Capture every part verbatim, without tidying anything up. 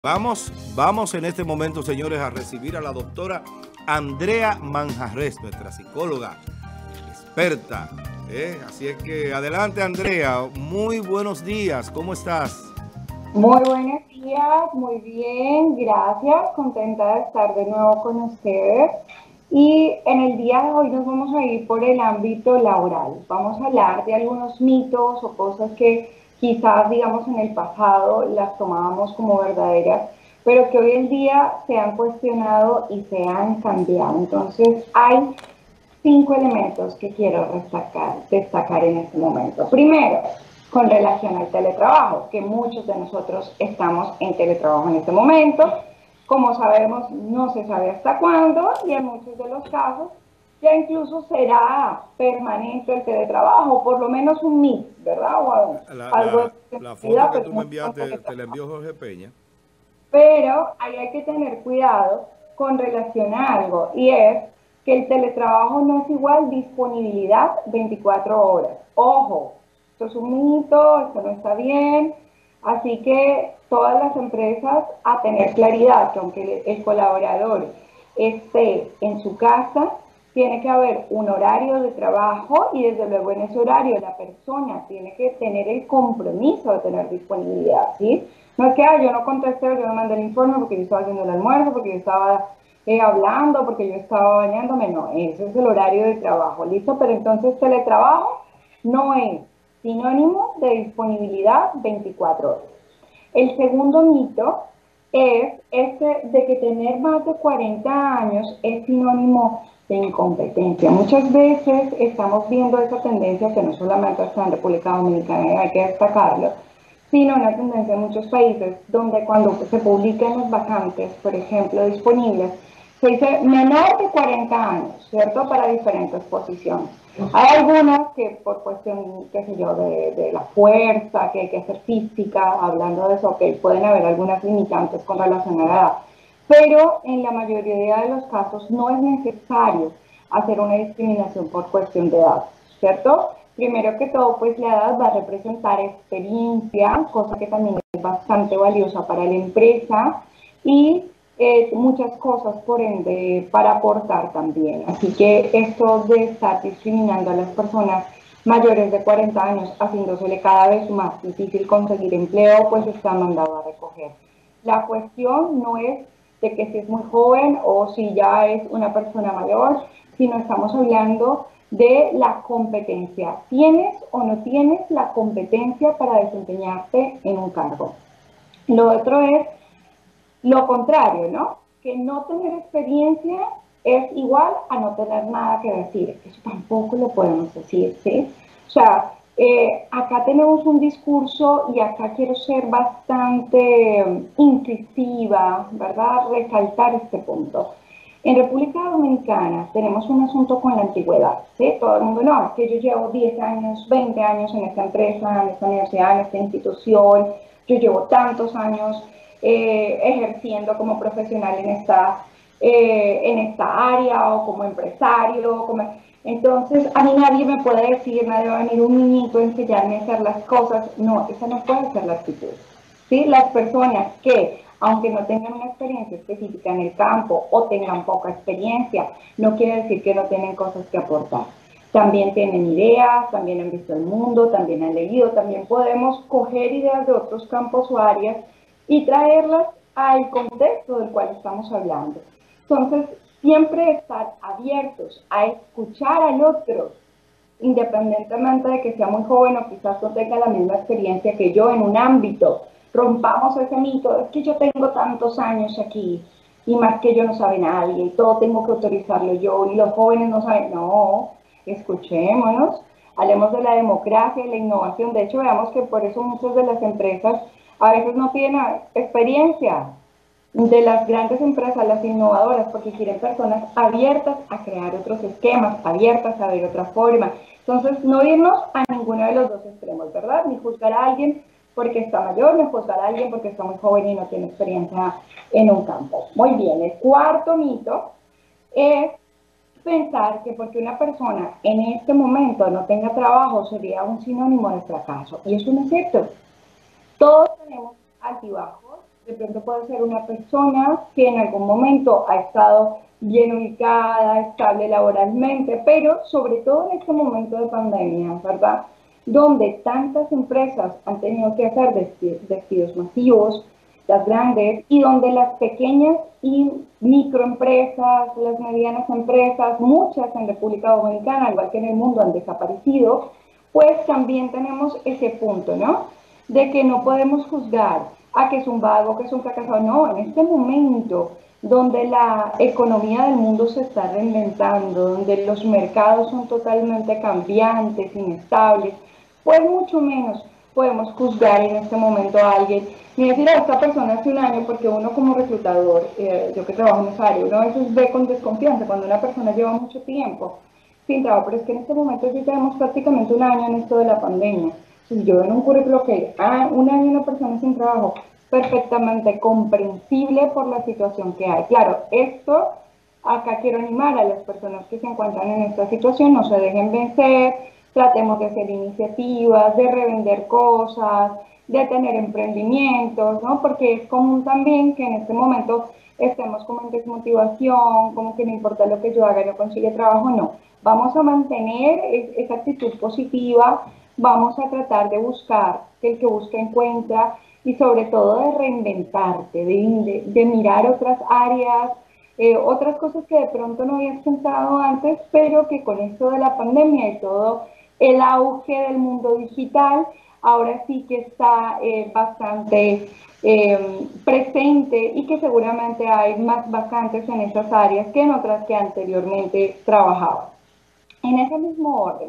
Vamos, vamos en este momento, señores, a recibir a la doctora Andrea Manjarres, nuestra psicóloga experta. ¿eh? Así es que adelante, Andrea. Muy buenos días. ¿Cómo estás? Muy buenos días, muy bien, gracias. Contenta de estar de nuevo con ustedes. Y en el día de hoy nos vamos a ir por el ámbito laboral. Vamos a hablar de algunos mitos o cosas que quizás, digamos, en el pasado las tomábamos como verdaderas, pero que hoy en día se han cuestionado y se han cambiado. Entonces, hay cinco elementos que quiero destacar, destacar en este momento. Primero, con relación al teletrabajo, que muchos de nosotros estamos en teletrabajo en este momento. Como sabemos, no se sabe hasta cuándo y en muchos de los casos ya incluso será permanente el teletrabajo, por lo menos un mix, ¿verdad? O La, algo la, de la foto que pero tú me no enviaste te la envió Jorge Peña. Pero ahí hay que tener cuidado con relación a algo, y es que el teletrabajo no es igual disponibilidad veinticuatro horas. Ojo, esto es un mito, esto no está bien, así que todas las empresas a tener claridad que aunque el colaborador esté en su casa, tiene que haber un horario de trabajo y desde luego en ese horario la persona tiene que tener el compromiso de tener disponibilidad, ¿sí? No es que ah, yo no contesté, yo no mandé el informe porque yo estaba haciendo el almuerzo, porque yo estaba eh, hablando, porque yo estaba bañándome. No, ese es el horario de trabajo, ¿listo? Pero entonces teletrabajo no es sinónimo de disponibilidad veinticuatro horas. El segundo mito es este de que tener más de cuarenta años es sinónimo de incompetencia. Muchas veces estamos viendo esa tendencia que no solamente está en República Dominicana, y hay que destacarlo, sino una tendencia en muchos países donde cuando se publican las vacantes, por ejemplo, disponibles, se dice menor de cuarenta años, ¿cierto? Para diferentes posiciones. Hay algunas que por cuestión, qué sé yo, de, de la fuerza, que hay que hacer física, hablando de eso, ok, pueden haber algunas limitantes con relación a la edad, pero en la mayoría de los casos no es necesario hacer una discriminación por cuestión de edad, ¿cierto? Primero que todo, pues la edad va a representar experiencia, cosa que también es bastante valiosa para la empresa, y eh, muchas cosas, por ende, para aportar también. Así que esto de estar discriminando a las personas mayores de cuarenta años, haciéndosele cada vez más difícil conseguir empleo, pues está mandado a recoger. La cuestión no es de que si es muy joven o si ya es una persona mayor, sino estamos hablando de la competencia. ¿Tienes o no tienes la competencia para desempeñarte en un cargo? Lo otro es lo contrario, ¿no? Que no tener experiencia es igual a no tener nada que decir. Eso tampoco lo podemos decir, ¿sí? O sea, eh, acá tenemos un discurso y acá quiero ser bastante um, incisiva, ¿verdad? Resaltar este punto. En República Dominicana tenemos un asunto con la antigüedad, ¿sí? Todo el mundo, no, es que yo llevo diez años, veinte años en esta empresa, en esta universidad, en esta institución, yo llevo tantos años eh, ejerciendo como profesional en esta, eh, en esta área o como empresario. Como... Entonces, a mí nadie me puede decir, nadie va a venir un niñito a enseñarme a hacer las cosas. No, esa no puede ser la actitud. ¿Sí? Las personas que, aunque no tengan una experiencia específica en el campo o tengan poca experiencia, no quiere decir que no tienen cosas que aportar. También tienen ideas, también han visto el mundo, también han leído, también podemos coger ideas de otros campos o áreas y traerlas al contexto del cual estamos hablando. Entonces, siempre estar abiertos a escuchar al otro, independientemente de que sea muy joven o quizás no tenga la misma experiencia que yo en un ámbito. Rompamos ese mito, es que yo tengo tantos años aquí y más que yo no sabe nadie y todo tengo que autorizarlo yo y los jóvenes no saben. No, escuchémonos, hablemos de la democracia y la innovación. De hecho, veamos que por eso muchas de las empresas a veces no tienen experiencia, de las grandes empresas, las innovadoras, porque quieren personas abiertas a crear otros esquemas, abiertas a ver otra forma. Entonces, no irnos a ninguno de los dos extremos, ¿verdad? Ni juzgar a alguien porque está mayor, ni juzgar a alguien porque está muy joven y no tiene experiencia en un campo. Muy bien, el cuarto mito es pensar que porque una persona en este momento no tenga trabajo sería un sinónimo de fracaso. Y eso no es cierto. Todos tenemos altibajos, De pronto puede ser una persona que en algún momento ha estado bien ubicada, estable laboralmente, pero sobre todo en este momento de pandemia, ¿verdad? Donde tantas empresas han tenido que hacer despidos masivos, las grandes, y donde las pequeñas y microempresas, las medianas empresas, muchas en República Dominicana, al igual que en el mundo, han desaparecido, pues también tenemos ese punto, ¿no? De que no podemos juzgar a que es un vago, que es un fracasado. No, en este momento donde la economía del mundo se está reinventando, donde los mercados son totalmente cambiantes, inestables, pues mucho menos podemos juzgar en este momento a alguien ni decir a esta persona hace un año, porque uno como reclutador, eh, yo que trabajo en esa área, uno a veces ve con desconfianza cuando una persona lleva mucho tiempo sin trabajo, pero es que en este momento sí tenemos prácticamente un año en esto de la pandemia. Si yo veo en un currículo que ah, un año una persona sin trabajo, perfectamente comprensible por la situación que hay. Claro, esto acá quiero animar a las personas que se encuentran en esta situación, no se dejen vencer, tratemos de hacer iniciativas, de revender cosas, de tener emprendimientos, ¿no? Porque es común también que en este momento estemos como en desmotivación, como que no importa lo que yo haga, no consigue trabajo, no. Vamos a mantener esa actitud positiva, vamos a tratar de buscar, que el que busca encuentra, y sobre todo de reinventarte, de, de, de mirar otras áreas, eh, otras cosas que de pronto no habías pensado antes, pero que con esto de la pandemia y todo el auge del mundo digital, ahora sí que está eh, bastante eh, presente, y que seguramente hay más vacantes en esas áreas que en otras que anteriormente trabajaba. En ese mismo orden,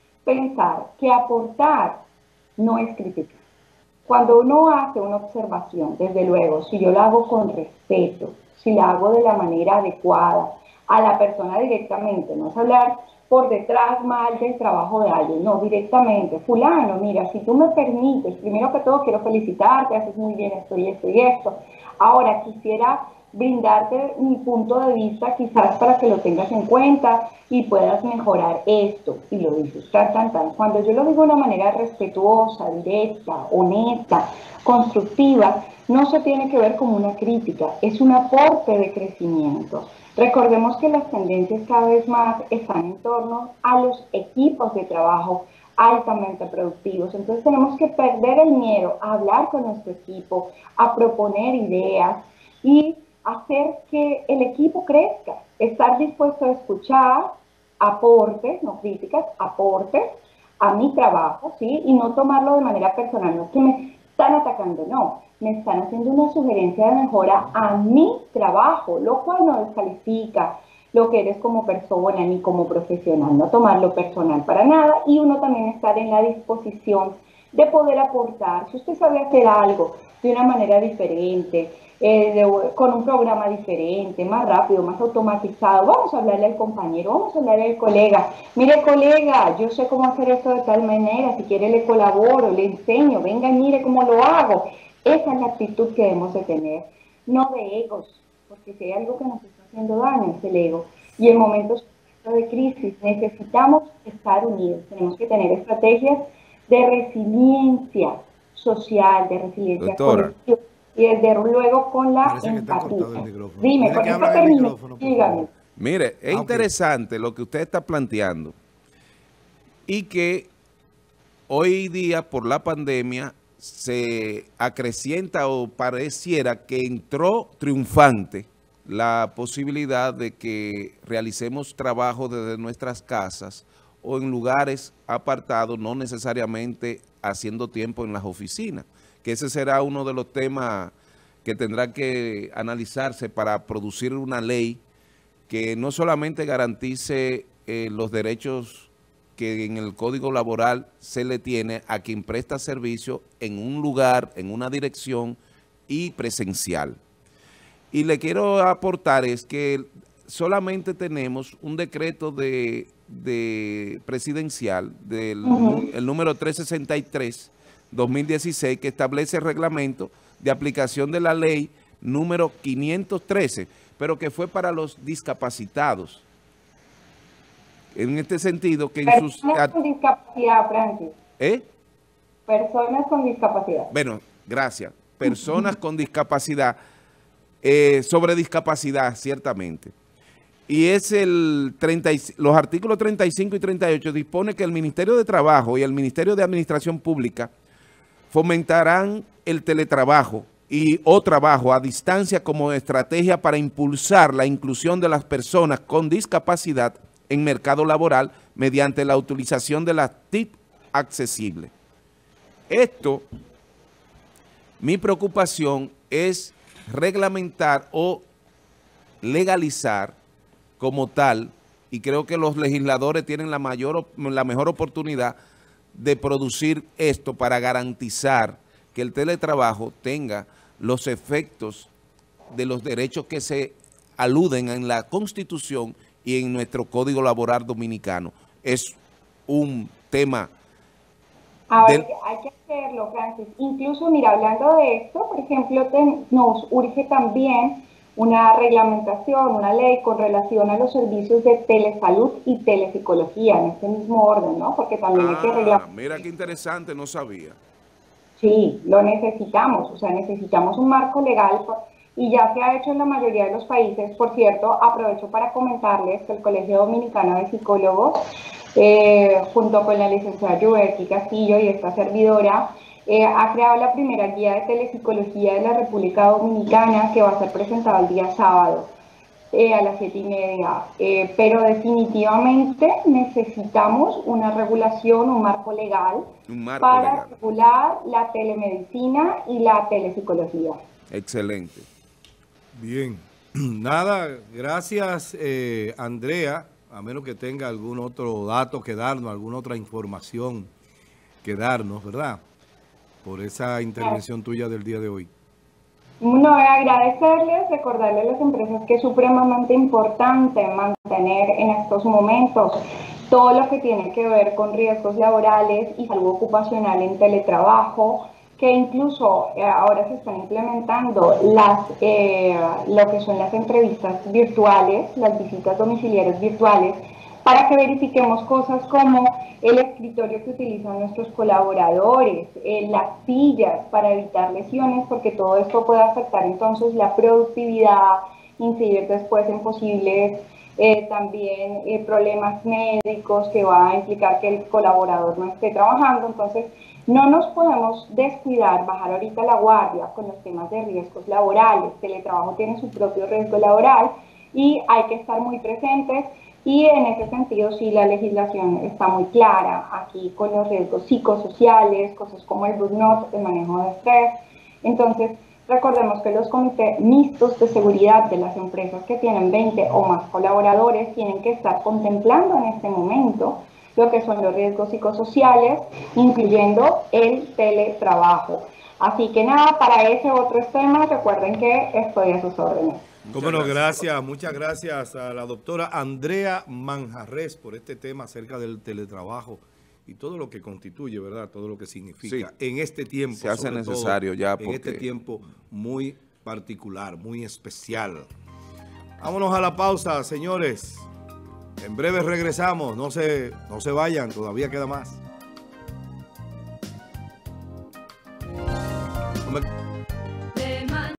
pensar que aportar no es criticar. Cuando uno hace una observación, desde luego, si yo la hago con respeto, si la hago de la manera adecuada, a la persona directamente, no es hablar por detrás mal del trabajo de alguien, no, directamente, fulano, mira, si tú me permites, primero que todo quiero felicitarte, haces muy bien esto y esto y esto. Ahora quisiera brindarte mi punto de vista, quizás para que lo tengas en cuenta y puedas mejorar esto, y lo dices tan, tan, tan. Cuando yo lo digo de una manera respetuosa, directa, honesta, constructiva, no se tiene que ver como una crítica, es un aporte de crecimiento. Recordemos que las tendencias cada vez más están en torno a los equipos de trabajo altamente productivos. Entonces tenemos que perder el miedo a hablar con nuestro equipo, a proponer ideas y hacer que el equipo crezca. Estar dispuesto a escuchar aportes, no críticas, aportes a mi trabajo, ¿sí? Y no tomarlo de manera personal, no es que me están atacando, no, me están haciendo una sugerencia de mejora a mi trabajo, lo cual no descalifica lo que eres como persona ni como profesional, no tomarlo personal para nada, y uno también estar en la disposición de poder aportar. Si usted sabe hacer algo de una manera diferente, eh, de, con un programa diferente, más rápido, más automatizado, vamos a hablarle al compañero, vamos a hablarle al colega. Mire, colega, yo sé cómo hacer esto de tal manera, si quiere le colaboro, le enseño, venga y mire cómo lo hago. Esa es la actitud que debemos de tener, no de egos, porque si hay algo que nos está haciendo daño es el ego. Y en momentos de crisis necesitamos estar unidos, tenemos que tener estrategias de resiliencia social, de resiliencia colectiva, y desde luego con la empatía. Dime, con esto termino, dígame. Mire, es interesante lo que usted está planteando, y que hoy día por la pandemia se acrecienta o pareciera que entró triunfante la posibilidad de que realicemos trabajo desde nuestras casas o en lugares apartados, no necesariamente haciendo tiempo en las oficinas, que ese será uno de los temas que tendrá que analizarse para producir una ley que no solamente garantice eh, los derechos que en el Código Laboral se le tiene a quien presta servicio en un lugar, en una dirección y presencial. Y le quiero aportar es que solamente tenemos un decreto de, de presidencial del uh-huh. el número trescientos sesenta y tres, dos mil dieciséis, que establece el reglamento de aplicación de la ley número quinientos trece, pero que fue para los discapacitados. En este sentido, que en Personas sus... Personas con discapacidad, Francis. ¿Eh? Personas con discapacidad. Bueno, gracias. personas con discapacidad, eh, sobre discapacidad, ciertamente. Y es el treinta, los artículos treinta y cinco y treinta y ocho dispone que el Ministerio de Trabajo y el Ministerio de Administración Pública fomentarán el teletrabajo y o trabajo a distancia como estrategia para impulsar la inclusión de las personas con discapacidad en mercado laboral mediante la utilización de las T I C accesibles. Esto, mi preocupación es reglamentar o legalizar como tal, y creo que los legisladores tienen la mayor, la mejor oportunidad de producir esto para garantizar que el teletrabajo tenga los efectos de los derechos que se aluden en la Constitución y en nuestro Código Laboral Dominicano. Es un tema... A ver, hay que hacerlo, Francis. Incluso, mira, hablando de esto, por ejemplo, ten, nos urge también una reglamentación, una ley con relación a los servicios de telesalud y telepsicología, en este mismo orden, ¿no? Porque también ah, hay que reglamentar. Mira qué interesante, no sabía. Sí, lo necesitamos, o sea, necesitamos un marco legal y ya se ha hecho en la mayoría de los países. Por cierto, aprovecho para comentarles que el Colegio Dominicano de Psicólogos, eh, junto con la licenciada Yuberki Castillo y esta servidora, eh, ha creado la primera guía de telepsicología de la República Dominicana, que va a ser presentada el día sábado eh, a las siete y media. Eh, pero definitivamente necesitamos una regulación, un marco legal un marco para legal. regular la telemedicina y la telepsicología. Excelente. Bien, nada, gracias eh, Andrea, a menos que tenga algún otro dato que darnos, alguna otra información que darnos, ¿verdad? Por esa intervención tuya del día de hoy. No, agradecerles, recordarles a las empresas que es supremamente importante mantener en estos momentos todo lo que tiene que ver con riesgos laborales y salud ocupacional en teletrabajo, que incluso eh, ahora se están implementando las, eh, lo que son las entrevistas virtuales, las visitas domiciliarias virtuales, para que verifiquemos cosas como el escritorio que utilizan nuestros colaboradores, eh, las sillas para evitar lesiones, porque todo esto puede afectar entonces la productividad, incidir después en posibles eh, también eh, problemas médicos que va a implicar que el colaborador no esté trabajando. Entonces, no nos podemos descuidar, bajar ahorita la guardia con los temas de riesgos laborales. El teletrabajo tiene su propio riesgo laboral y hay que estar muy presentes. Y en ese sentido, sí, la legislación está muy clara aquí con los riesgos psicosociales, cosas como el burnout, el manejo de estrés. Entonces, recordemos que los comités mixtos de seguridad de las empresas que tienen veinte o más colaboradores tienen que estar contemplando en este momento lo que son los riesgos psicosociales, incluyendo el teletrabajo. Así que nada, para ese otros temas, recuerden que estoy a sus órdenes. Cómo no, gracias, muchas gracias a la doctora Andrea Manjarrés por este tema acerca del teletrabajo y todo lo que constituye, ¿verdad? Todo lo que significa Sí, en este tiempo. se hace necesario todo, ya en porque... este tiempo muy particular, muy especial. Vámonos a la pausa, señores. En breve regresamos, no se, no se vayan, todavía queda más.